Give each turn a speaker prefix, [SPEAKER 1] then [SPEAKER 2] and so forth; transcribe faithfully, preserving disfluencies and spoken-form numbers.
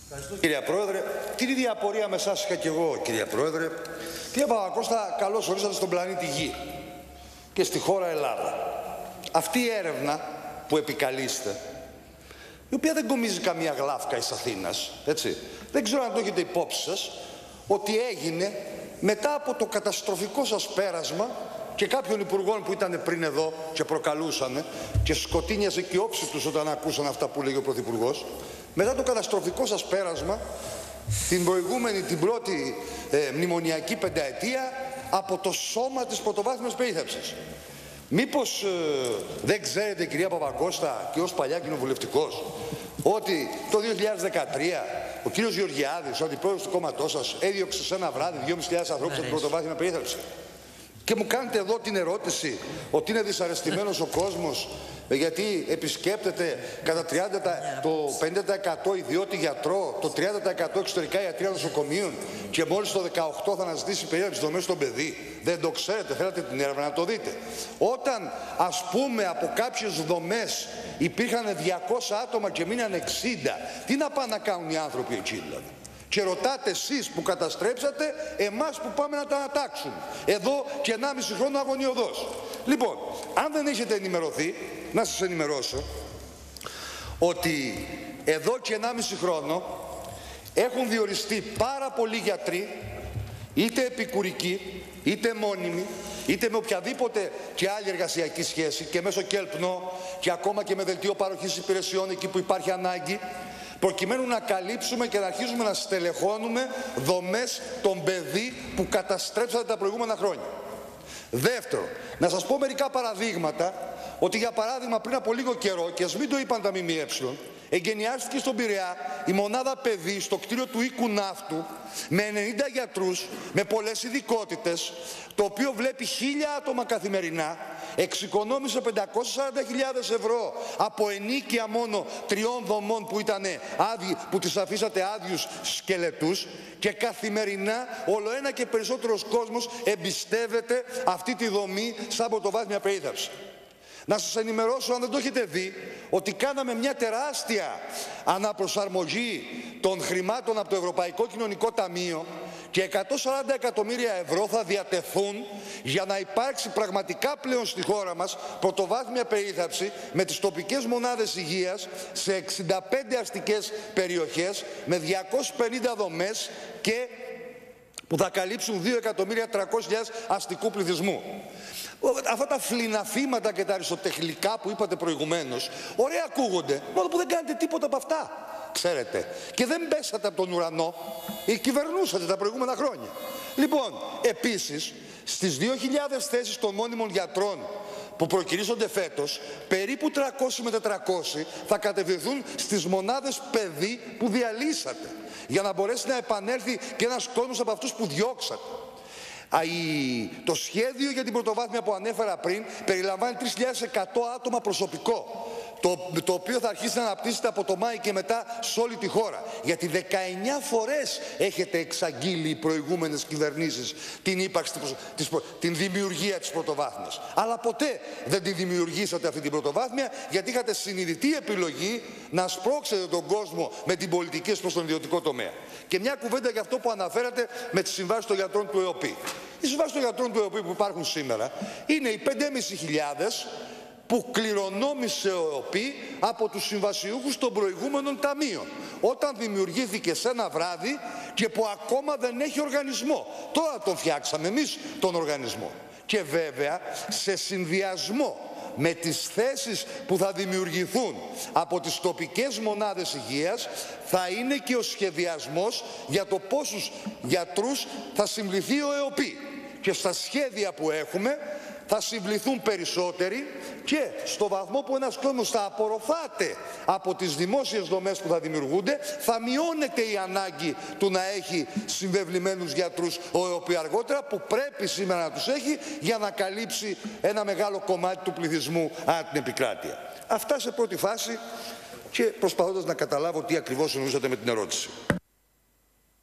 [SPEAKER 1] Κυρία Πρόεδρε, την ίδια απορία με εσάς είχα και εγώ, κυρία Πρόεδρε. Κύριε Παπακώστα, καλώς ορίσατε στον πλανήτη Γη και στη χώρα Ελλάδα. Αυτή η έρευνα που επικαλείστε, η οποία δεν κομίζει καμία γλάφκα εις Αθήνας, έτσι, δεν ξέρω αν το έχετε υπόψη σας, ότι έγινε μετά από το καταστροφικό σας πέρασμα και κάποιων υπουργών που ήταν πριν εδώ και προκαλούσαν και σκοτίνιαζε και η όψη τους όταν ακούσαν αυτά που λέγει ο Πρωθυπουργός, μετά το καταστροφικό σας πέρασμα την προηγούμενη, την πρώτη ε, μνημονιακή πενταετία από το σώμα της πρωτοβάθμιας περίθαλψης. Μήπως ε, δεν ξέρετε, κυρία Παπακώστα, και ως παλιά κοινοβουλευτικός, ότι το δύο χιλιάδες δεκατρία ο κύριος Γεωργιάδης, ο αντιπρόεδρος του κόμματός σας, έδιωξε σε ένα βράδυ δυόμισι χιλιάδες ανθρώπους από την πρωτοβάθμια περίθαλψη. Και μου κάνετε εδώ την ερώτηση ότι είναι δυσαρεστημένος ο κόσμος γιατί επισκέπτεται κατά τριάντα, το πενήντα τοις εκατό ιδιώτη γιατρό, το τριάντα τοις εκατό εξωτερικά ιατρία νοσοκομείων και μόλις το δεκαοκτώ θα αναζητήσει περίθαλψη δομές στον παιδί. Δεν το ξέρετε, θέλετε την έρευνα να το δείτε. Όταν ας πούμε από κάποιες δομές υπήρχαν διακόσια άτομα και μείναν εξήντα, τι να πάνε να κάνουν οι άνθρωποι εκεί δηλαδή? Και ρωτάτε εσείς που καταστρέψατε εμάς που πάμε να τα ανατάξουμε. Εδώ και ενάμιση χρόνο αγωνιωδώς. Λοιπόν, αν δεν έχετε ενημερωθεί, να σας ενημερώσω ότι εδώ και ενάμιση χρόνο έχουν διοριστεί πάρα πολλοί γιατροί, είτε επικουρικοί, είτε μόνιμοι, είτε με οποιαδήποτε και άλλη εργασιακή σχέση και μέσω ΚΕΛΠΝΟ και ακόμα και με δελτίο παροχής υπηρεσιών εκεί που υπάρχει ανάγκη, προκειμένου να καλύψουμε και να αρχίζουμε να στελεχώνουμε δομές των παιδί που καταστρέψατε τα προηγούμενα χρόνια. Δεύτερο, να σας πω μερικά παραδείγματα, ότι για παράδειγμα πριν από λίγο καιρό, και ας μην το είπαν τα ΜΜΕ, εγκαινιάστηκε στον Πειραιά η μονάδα παιδί στο κτίριο του οίκου ναύτου με ενενήντα γιατρούς, με πολλές ειδικότητες, το οποίο βλέπει χίλια άτομα καθημερινά, εξοικονόμησε πεντακόσιες σαράντα χιλιάδες ευρώ από ενίκεια μόνο τριών δομών που, ήτανε άδει, που τις αφήσατε άδειους σκελετούς, και καθημερινά όλο ένα και περισσότερος κόσμος εμπιστεύεται αυτή τη δομή σαν πρωτοβάθμια περίθαλψη. Να σας ενημερώσω, αν δεν το έχετε δει, ότι κάναμε μια τεράστια αναπροσαρμογή των χρημάτων από το Ευρωπαϊκό Κοινωνικό Ταμείο και εκατόν σαράντα εκατομμύρια ευρώ θα διατεθούν για να υπάρξει πραγματικά πλέον στη χώρα μας πρωτοβάθμια περίθαλψη με τις τοπικές μονάδες υγείας σε εξήντα πέντε αστικές περιοχές με διακόσιες πενήντα δομές και που θα καλύψουν δύο εκατομμύρια τριακόσιες χιλιάδες αστικού πληθυσμού. Αυτά τα φλιναφήματα και τα αριστοτεχνικά που είπατε προηγουμένως, ωραία ακούγονται, μόνο που δεν κάνετε τίποτα από αυτά, ξέρετε. Και δεν πέσατε από τον ουρανό, κυβερνούσατε τα προηγούμενα χρόνια. Λοιπόν, επίσης, στις δύο χιλιάδες θέσεις των μόνιμων γιατρών που προκυρήσονται φέτος, περίπου τριακόσιοι με τετρακόσιοι θα κατευθυνθούν στις μονάδες παιδί που διαλύσατε, για να μπορέσει να επανέλθει και ένας κόσμος από αυτούς που διώξατε. Το σχέδιο για την πρωτοβάθμια που ανέφερα πριν περιλαμβάνει τρεις χιλιάδες εκατό άτομα προσωπικό, το, το οποίο θα αρχίσει να αναπτύσσεται από το Μάη και μετά σε όλη τη χώρα. Γιατί δεκαεννιά φορές έχετε εξαγγείλει οι προηγούμενες κυβερνήσεις την ύπαρξη, της, την δημιουργία της πρωτοβάθμιας. Αλλά ποτέ δεν τη δημιουργήσατε αυτή την πρωτοβάθμια, γιατί είχατε συνειδητή επιλογή να σπρώξετε τον κόσμο με την πολιτική προς τον ιδιωτικό τομέα. Και μια κουβέντα για αυτό που αναφέρατε με τις συμβάσεις των γιατρών του ΕΟΠΗ. Οι συμβάσεις των γιατρών του ΕΟΠΗ που υπάρχουν σήμερα είναι οι πέντε χιλιάδες πεντακόσιοι που κληρονόμησε ο ΕΟΠΗ από τους συμβασιούχους των προηγούμενων ταμείων, όταν δημιουργήθηκε σε ένα βράδυ και που ακόμα δεν έχει οργανισμό. Τώρα τον φτιάξαμε εμείς τον οργανισμό. Και βέβαια σε συνδυασμό με τις θέσεις που θα δημιουργηθούν από τις τοπικές μονάδες υγείας θα είναι και ο σχεδιασμός για το πόσους γιατρούς θα συμβληθεί ο ΕΟΠΗ. Και στα σχέδια που έχουμε θα συμβληθούν περισσότεροι και στο βαθμό που ένας κόσμος θα απορροφάται από τις δημόσιες δομές που θα δημιουργούνται, θα μειώνεται η ανάγκη του να έχει συμβεβλημένους γιατρούς ο ΕΟΠΗ αργότερα, που πρέπει σήμερα να τους έχει για να καλύψει ένα μεγάλο κομμάτι του πληθυσμού ανά την επικράτεια. Αυτά σε πρώτη φάση και προσπαθώντας να καταλάβω τι ακριβώς εννοούσατε με την ερώτηση.